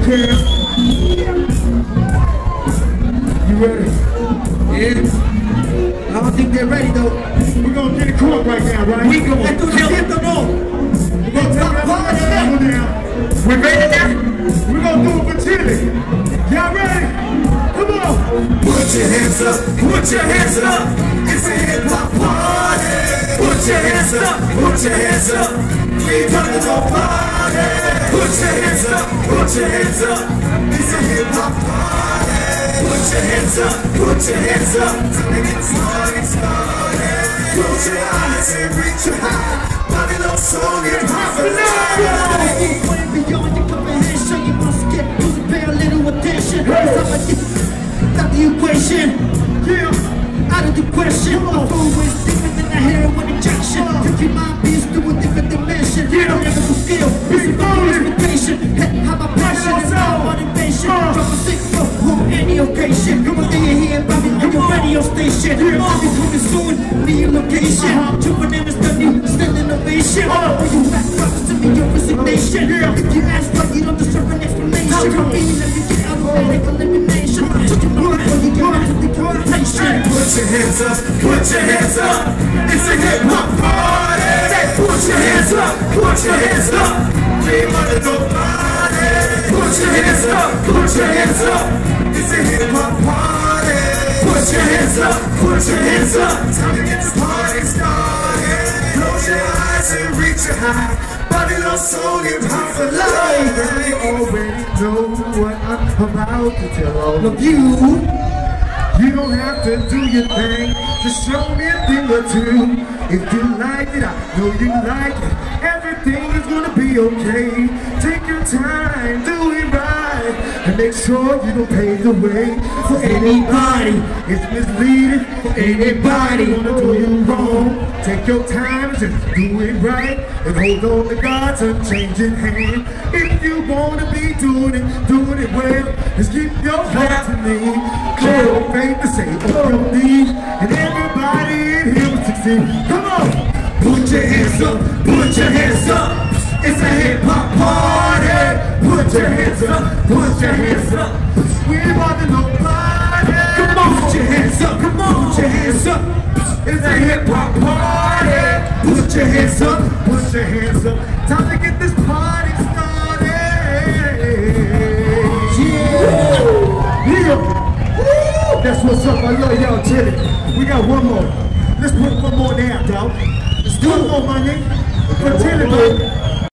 Cam. You ready? Yeah. I don't think they're ready though. We're gonna get it caught right now, right? We gonna do the no. We're gonna take that down. We ready now? We're gonna do it for Chili. Y'all ready? Come on. Put your hands up, put your hands up. It's a hip hop party. Put your hands up, put your hands up. We gonna go party. Put your hands up, put your hands up. It's a hip hop party. Put your hands up, put your hands up. Time to get this party started. Close your eyes and reach your high. Babylon song and Going beyond your comprehension, you must get to pay a little attention. Out the equation, out of the question. I'm always different than a heroin injection. You keep my beast to a different dimension. I'm never to scale, busy by inspiration. How my passion is my motivation. Drop a sick flow on any occasion. One day you're here, Bobby, on your radio station. I'll be coming soon, be your location. Jumping in the study, still innovation. When you back up to me, your resignation. If you ask why you don't deserve an explanation, I'm meaning that you get out of medical elimination. So you know when you get out of the conversation. Put your hands up, put your hands up. It's a hip hop party. Put your hands up, put your hands up. We wanna go party. Put your hands up, put your hands up. It's a hip hop party. Put your hands up, put your hands up. Time to get this party started. Close your eyes and reach your high. Babylon soul hip hop for life. I already know what I'm about to tell all of You You don't have to do your thing, just show me a thing or two. If you like it, I know you like it. Everything is gonna be okay. Take your time, do it right, and make sure you don't pave the way for anybody. It's misleading for anybody wanna do you wrong. Take your time and just do it right, and hold on to God's unchanging hand. If you wanna be doing it well, just keep your heart to me. Clear your faith to say on your knees, and everybody in here will succeed. Come on! Put your hands up, put your hands up. It's a hip hop party. Put your hands up, put your hands up. We about to go party. Come on, put your hands up, come on, put your hands up. It's a hip hop party. Put your hands up, Put your hands up. Time to get this party started. Yeah. That's what's up. I love y'all, Chili. We got one more. Let's put one more down, dog. Let's do one more, my nigga. For Chili, man.